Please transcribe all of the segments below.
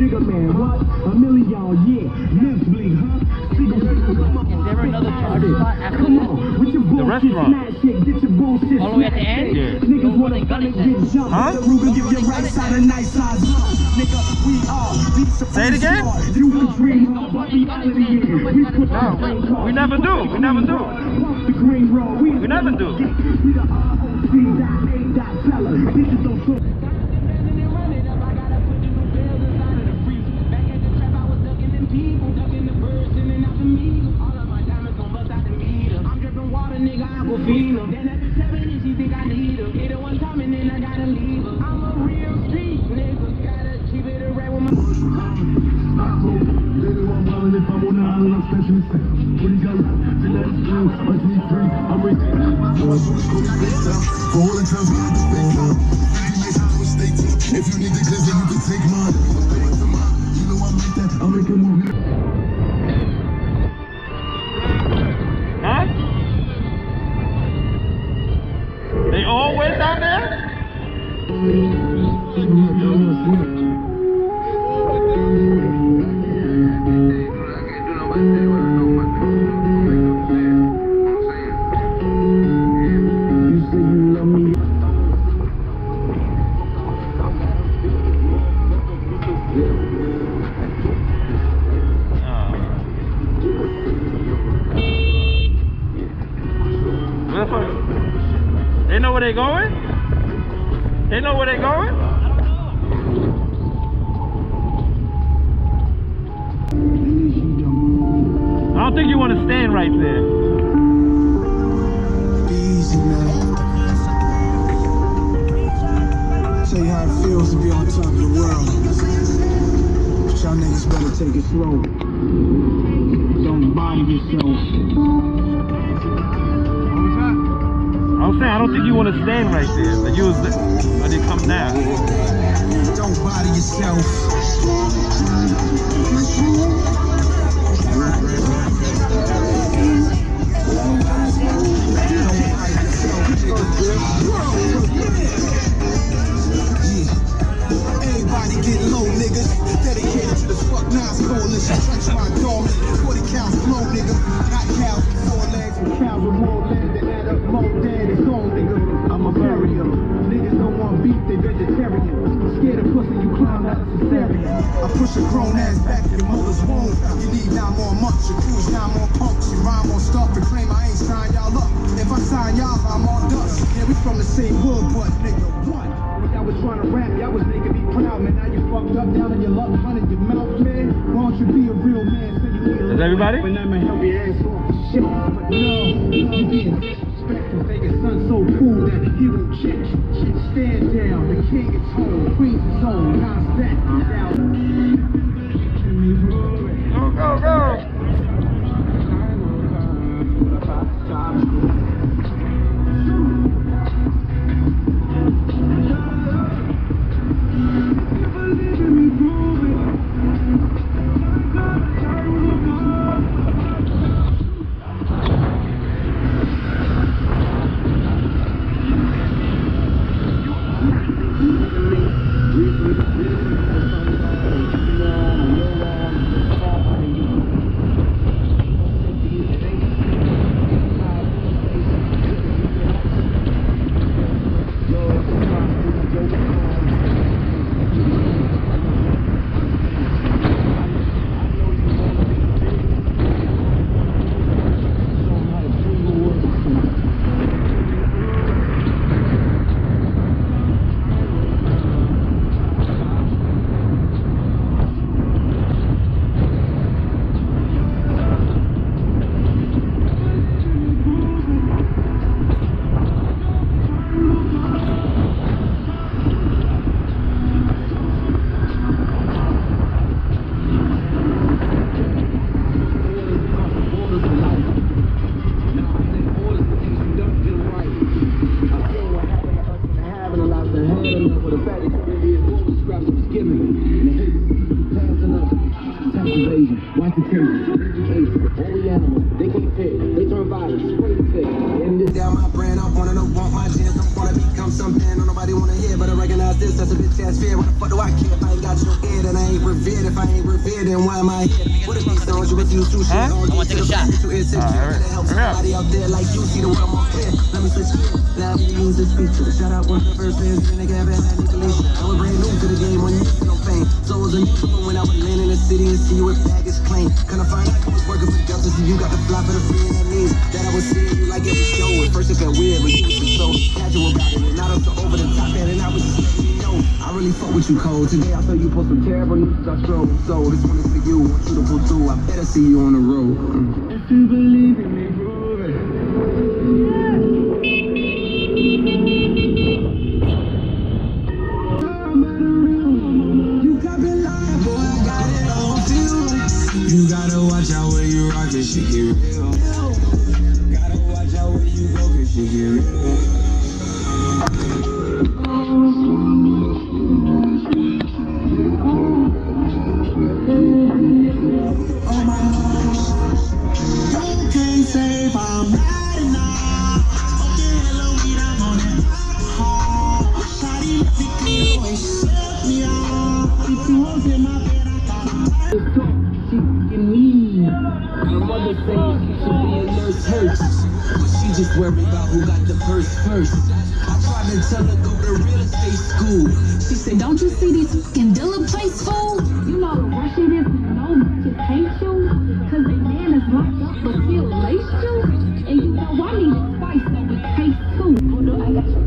Bigger man, what? A million, yeah. Lips bleed, huh? Is there another charge spot after Come this? on, with your bullshit, The restaurant. smash it, get your bullshit. All the way at the end? Yeah. Niggas wanna gun it, get jumped. Huh? Ruger, give your right side a nice size lump. Nigga, we are the supreme Say it again? squad. You can dream of, but reality is we put the brain card. We never do. We never do. The green road, we never do. We the ROC.A. fella. This is no talk. Then at the 7 she think I need her. Get her one time and then I gotta leave her. I'm a real street nigga. Gotta keep it around with my if you need the glizzy, you can take mine. You know I'm like that. I'll make a movie. Huh? They all went down there? They know where they're going? They know where they're going? I don't think you want to stand right there. Easy, man. Tell you how it feels to be on top of the world. But y'all niggas better take it slow. Don't body yourself. I'm saying I don't think you want to stand right there. Like you was when they come down. Don't body yourself. Everybody get low, niggas. Dedicated to the fuck Nas coalition. Touch my dormant. 40 counts blow, nigga. Not cows with 4 legs, but cows with more legs that add up more dead. It's all, nigga. I'm a barrier. Niggas don't want beef, they vegetarian. Scared of pussy, you clown out of cesarean. I push a grown ass back to your mother's womb. You need 9 more months, your crew's 9 more punks. You rhyme on stuff and claim I ain't sign y'all up. If I sign y'all, I'm on dust. Yeah, we from the same hood, but nigga, what? When y'all was trying to rap, y'all was making me proud, man. Now you fucked up down in your luck, running your mouth, man. Why don't you be a real man? So you need a Is everybody? But I'm gonna help your ass off the shit. But no, you being disrespectful. Think your son's so cool that he won't check. Stand down, the king is home, queen's is home. How's that? Now, Go, go, go. Watch the cases. Only animals. They can't pick. They turn violent. Spray the tick. down my brand, I wanna know, want my chance. Don't wanna become something, don't nobody wanna hear, but I recognize this as a bitch ass fit. scared. What the fuck do I care if I ain't got your ear? Then I ain't revered. If I ain't revered, then why am I here? What if these songs you refuse to shit? I want to take a shot. Help somebody out there like you see the world more clear. Let me switch gears. Now we use this feature. Shout out one of the first fans in the cabin and Nicoletia. I was brand new to the game when you see no fame. So it was a new when I would land in the city and see you with baggage claim. Kinda find out I was working for justice and you got the fly for the free and that means that I was seeing you like every show. At first it felt weird, but you was so casual about it. And now I'm so over the top and I was just letting you know I really fuck with you cold. Today I saw you post some terrible news I struggle. So this one is for you. Want you to pull through. I better see you on the road. If you believe in me, prove it. You gotta watch out where you rock, this shit get real. Gotta watch out where you go, cause shit get real. Oh my God, you can't say if I'm mad enough. Okay, hello, I'm on that alcohol. Shawty, you always shut me off. If you was in my bed, I thought it's cool. Me. My mother says she should be a nurse hurts, but she just worried about who got the purse first. I tried to tell her go to real estate school. She said, don't you see these fucking dealer place fool? You know the rush it is, no just hate you, cause they man is locked up but still lace you. And you know I need a spice so it tastes too. I got your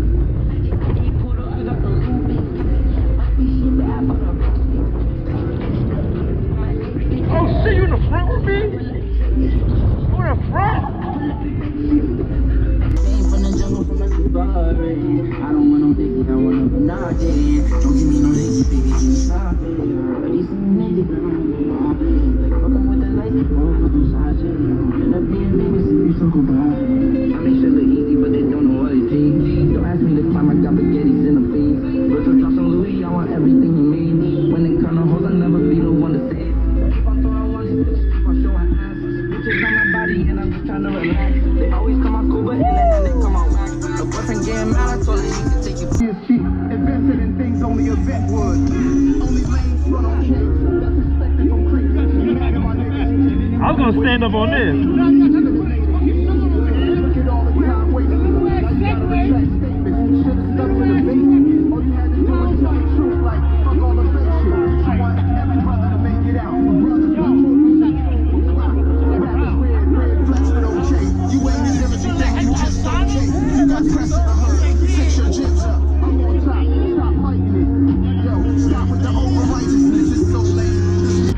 Oh shit, you in the front with me? You in the front? came from the jungle, from the safari. I don't want no dicky, I want no banana. Don't give me no dicky, baby, give me sloppy. Already some niggas, but I'm like fucking with the lights, all for some side shit. End up being famous if you talk about it. I make shit look easy, but they don't know what it takes. Don't ask me to climb, I got spaghettis in the face. But to drop some Louis, I want everything you made. When it come to hoes, I never be the one to say it. If I'm throwing ones, if I'm showing ass, bitches on my body and I'm just trying to relax. They always come out cool, but in the end they come out whack. The boyfriend getting mad, I told her he could take you. Invested in things only a vet would. Only lanes run on cake. That's expected from creeps. I was gonna stand up on this. Look at all the time wasted. Now you gotta retract statements. Should've stuck to the basics. All you had to do was tell the truth, like fuck all the fake shit. I want every brother to make it out. Brothers, red flags with OJ. You ain't as ill as you think, you just okay. You got pressure to hurt. Fix your gyms up. I'm on top. Stop fighting it. Yo, stop with the over righteousness. It's so lame.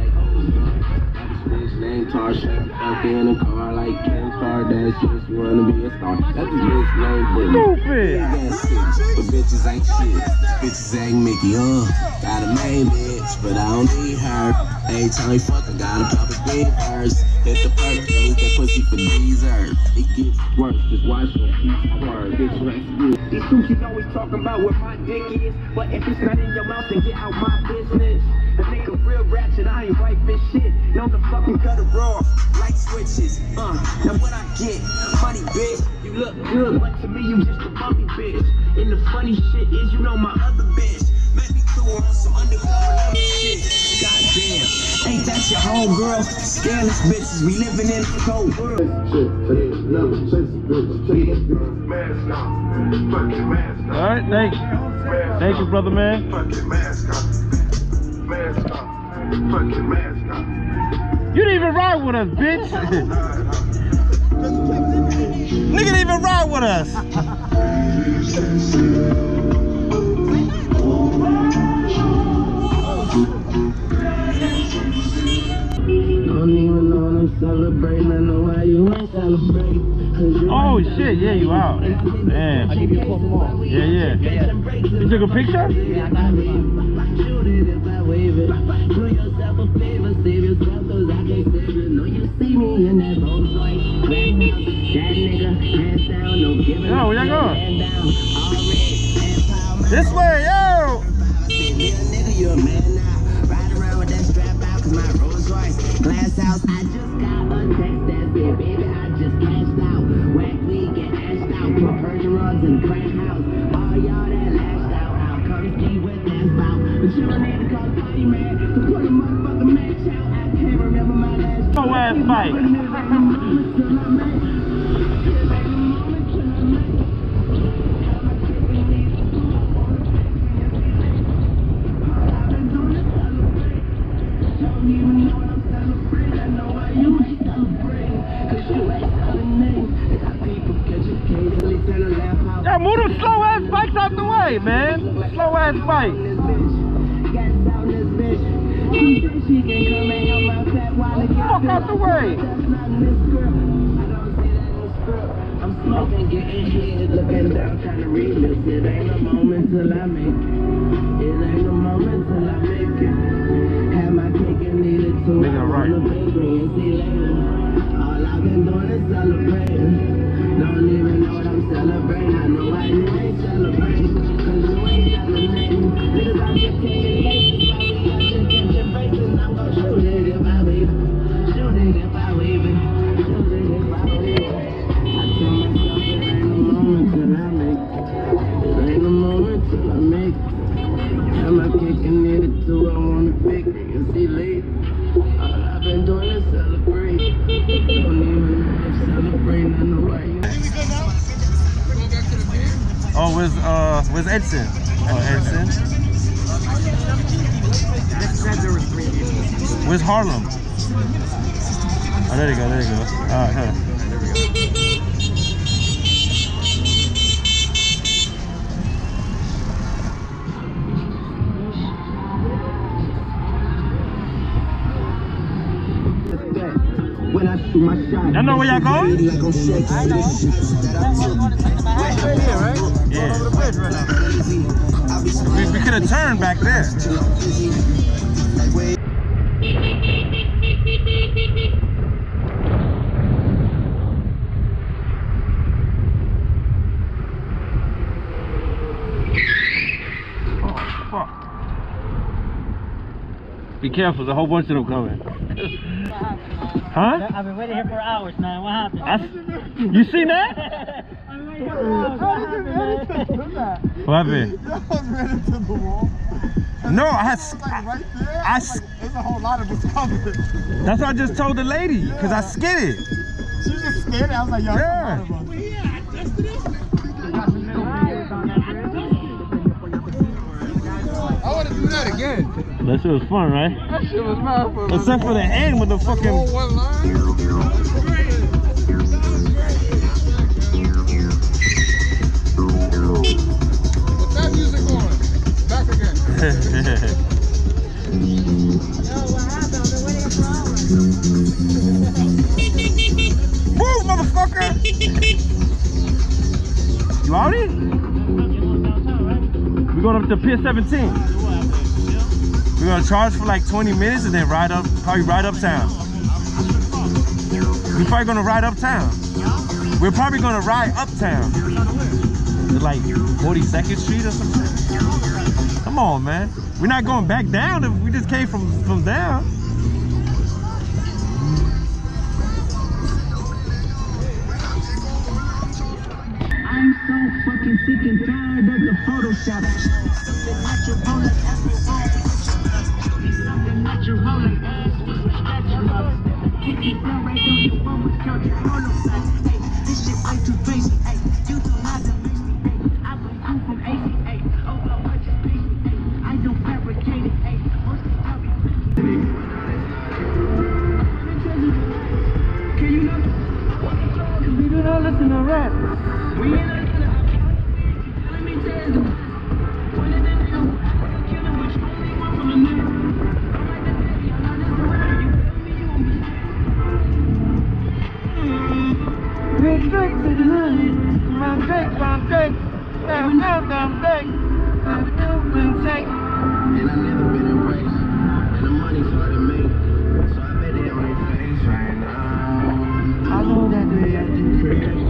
Name Tarsha, up in a car like Kim Kardashian, she wanna be a star. That's his bitch name, but bitches ain't shit. Bitches ain't Mickey, got a main bitch, but I don't need her. Every time we fuck, I gotta pop a big purse. Hit the perk, and eat that pussy for dessert. It gets worse, just watch when she squirt. Bitch, let's good. These sushis always talking about what my dick is, but if it's not in your mouth, then get out my business. The nigga real ratchet, I ain't right for shit. Know the fucking cut it raw, like switches. Now what I get, money bitch. You look good, but to me you just a bumpy bitch. And the funny shit is, you know my other bitch. Let me throw on some undercover shit. Goddamn, ain't that your home girl? Scandalous bitches, we living in a cold world. Alright, thank you, brother man. You didn't even ride with us, bitch. Nigga didn't even ride with us. Don't even know I'm celebrating. I know why you ain't celebrating. Oh shit, yeah, you out. Damn. Yeah. You took a picture? Yo, where y'all going? This way, yo! You're a man now. Ride around with that strap out, cause my Rolls Royce glass house. I just got a text that said, baby, I just cashed out. Whack weed, get ashed out. Put Persian rugs in the crack house. All y'all that lashed out, I'll come ski with But you don't need to call the party man to put a motherfucking match out. I can't remember my last Slow ass bike. Yeah, move them slow ass bikes out the way, man. Slow ass bike. Fuck out the way. I'm smoking, getting hit, looking down, trying to read this. It ain't a moment till I make it. It ain't a moment till I make it. Have my cake and eat it too. Nigga, right. On the bakery and see later. All I've been doing is celebrating. Don't even know what I'm celebrating. I know why you ain't celebrating. Cause you ain't celebrating. Niggas out here taking cases. I'm just catching faces. I'm gon' shoot it if I leave it. Shoot it if I leave it. Shoot it if I leave it. I tell myself it ain't a moment till I make it. It ain't a moment till I make it. Have my cake and eat it too. I wanna bake it and see later. All I've been doing is celebrate. Don't even know if celebrating. I know why you. Oh, where's Edson? Oh, Edson. Where's Harlem? Oh, there you go, there you go. Alright, huh. When I shoot my shot, Y'all know where y'all going? like I'm shaking. I know. Right? Yeah. Over the bridge right now. We could have turned back there. Oh, fuck. Be careful, there's a whole bunch of them coming. Huh? I've been waiting here for hours, man. What happened? You seen that? I've been waiting here for hours. What happened, man? What happened? Ran into the wall. No, I had. Like right there. I there's a whole lot of us coming. That's what I just told the lady, because I skidded. She was just scared. I was like, yo, Yeah. there's a lot of us. I want to do that again. That shit was fun, right? That shit was mad for Except for the end with the fucking. one line. With that music on, back again. Move, motherfucker! You out here? We're going up to Pier 17. We're gonna charge for like 20 minutes and then probably ride uptown. We're probably gonna ride uptown. We're probably gonna ride uptown. To like 42nd Street or something. Come on, man. We're not going back down if we just came from down. I'm so fucking sick and tired of the Photoshop. This shit way too crazy. You don't have to make me. I was cool from ACA. Oh, I just patient. I don't fabricate it. Can you not? Cause we do not listen to rap. We ain't listen to let me tell you. When it in you, kill it with you only one from the middle. I'm like the daddy, I'm not just around you. Feel me, you won't be. Big straight to the hood. Round Drake, down, Drake. And I never been embraced. And the money's hard to make. So I bet it on their face right now. I know that they acting crazy.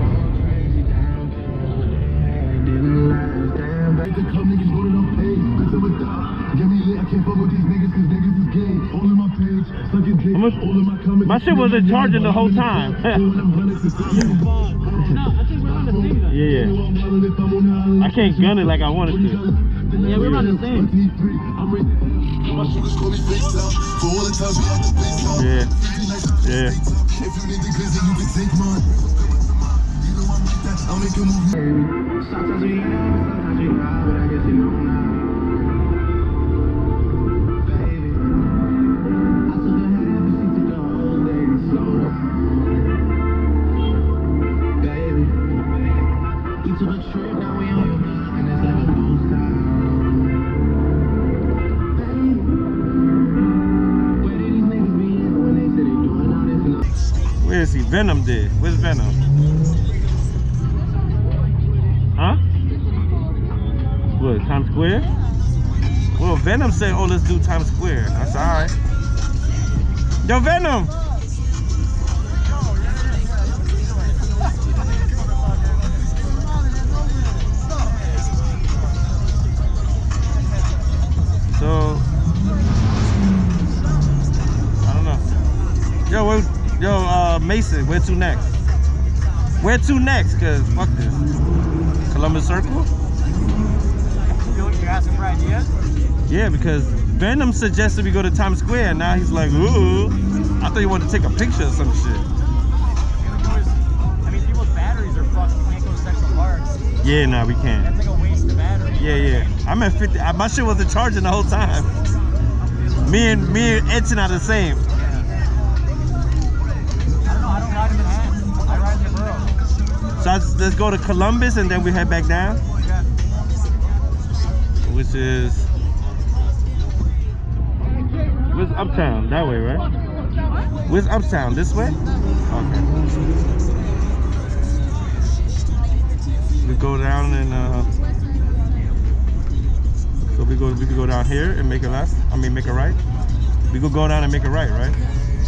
Club niggas voted on page, cause I'm a dog. Get me lit, I can't fuck with these niggas cause niggas is gay. All in my page, sucking dick, all in my comments. My shit wasn't charging the whole time. Yeah. I can't gun it like I wanted to. Yeah, we're about the same. Yeah. Yeah. Sometimes we laugh, sometimes we cry, but I guess you know now. Baby, I took a half and she took the whole day and slowed up. Baby, we took a trip, now we on your mind, and it's like a ghost town. Baby, where did these niggas be at when they say they doing all this and Where is he? Venom did. Where's Venom? Huh? What, Times Square? Well, Venom said, oh, let's do Times Square. That's all right. Yo, Venom! So, I don't know. Yo, Mason, where to next? Where to next? Cause fuck this. Columbus Circle? You're asking for ideas? Yeah, because Venom suggested we go to Times Square, and now he's like, ooh. I thought you wanted to take a picture or some shit. I mean, people's batteries are fucked. We can't go to Central Park. Yeah, nah, we can't. That's like a waste of battery. Yeah. I'm at 50. My shit wasn't charging the whole time. Me and Edson are the same. I don't ride in Manhattan. I ride in the borough. So let's go to Columbus and then we head back down. Yeah. Which is, where's Uptown? That way, right? Where's Uptown? This way? Okay. We go down and so we could go down here and make a left. I mean, make a right. We could go down and make a right, right?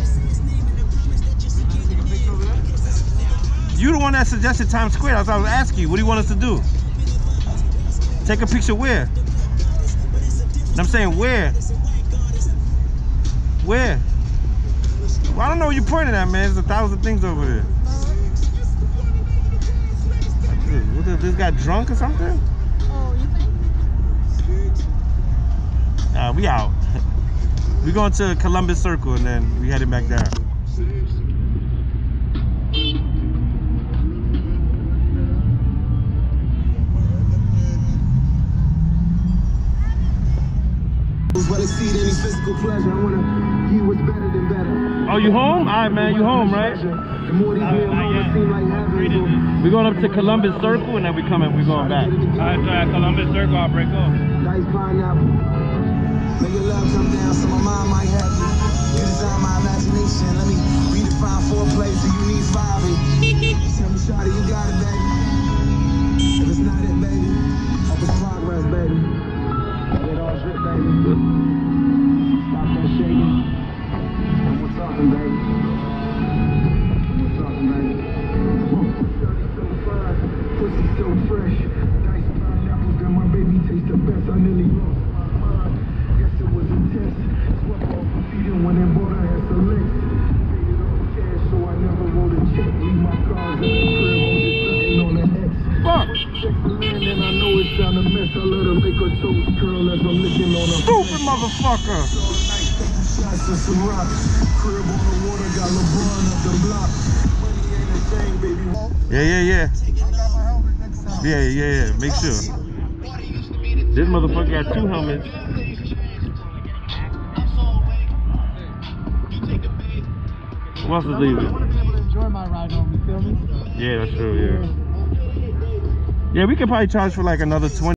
You the one that suggested Times Square. That's what I was asking you. What do you want us to do? Take a picture where? I'm saying where? Where? Well, I don't know what you're pointing at, man. There's 1,000 things over there. What, this guy drunk or something? Oh, you think? We out. We going to Columbus Circle and then we heading back down. Well, exceed any physical pleasure. I wanna give what's better than better. Oh, you home? All right, man. You home, right? The more these men home, seem like heaven. We're going up to Columbus Circle and then we going back. Alright, so at Columbus Circle, I'll break off. Dice pineapple. Make your love come down so my mind might have you. You design my imagination. Let me redefine foreplay so you need 5. Tell me, shawty, you got it, baby. If it's not it, baby, hope it's progress, baby. Let it all drip, baby. Stop that shaking. And we're talking, baby. We're talking, baby. So fine, pussy so fresh. Dice pineapples, got my baby taste the best. I nearly lost my mind. Guess it was a test. Swept off my feet and when they bought her had selects. Paid it all cash, so I never wrote a check. Leave my cars in the crib, I'm just sitting on the X. Fuck! Check the land and I know it's down a mess. I let her make her toes curl as I'm licking on her. Stupid motherfucker! Shots of some rock. Crib on the water, got LeBron up the block. Money ain't a thing, baby. Yeah. Yeah. Make sure. This motherfucker got 2 helmets. Who else is leaving? I want to be able to enjoy my ride home, you feel me? Yeah, that's true, yeah. Yeah, we could probably charge for like another 20.